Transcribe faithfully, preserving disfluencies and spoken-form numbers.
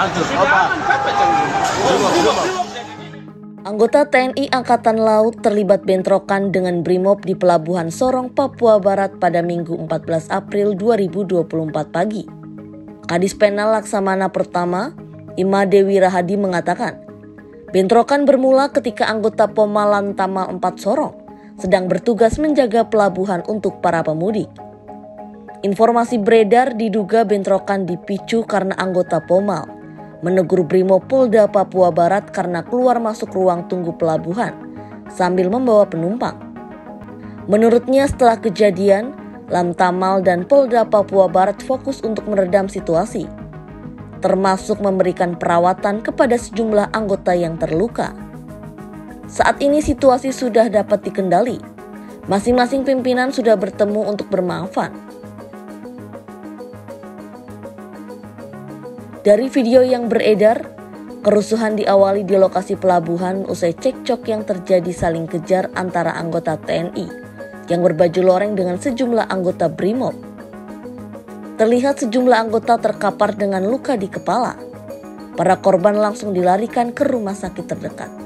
Anggota T N I Angkatan Laut terlibat bentrokan dengan Brimob di Pelabuhan Sorong, Papua Barat pada Minggu empat belas April dua ribu dua puluh empat pagi. Kadis Penal Laksamana Pertama, Ima Dewi Rahadi mengatakan, bentrokan bermula ketika anggota Poma Lantamal empat Sorong sedang bertugas menjaga pelabuhan untuk para pemudik. Informasi beredar diduga bentrokan dipicu karena anggota Pomal menegur Brimob Polda Papua Barat karena keluar masuk ruang tunggu pelabuhan sambil membawa penumpang. Menurutnya setelah kejadian, Lantamal dan Polda Papua Barat fokus untuk meredam situasi, termasuk memberikan perawatan kepada sejumlah anggota yang terluka. Saat ini situasi sudah dapat dikendali. Masing-masing pimpinan sudah bertemu untuk bermaafan. Dari video yang beredar, kerusuhan diawali di lokasi pelabuhan usai cekcok yang terjadi saling kejar antara anggota T N I yang berbaju loreng dengan sejumlah anggota Brimob. Terlihat sejumlah anggota terkapar dengan luka di kepala. Para korban langsung dilarikan ke rumah sakit terdekat.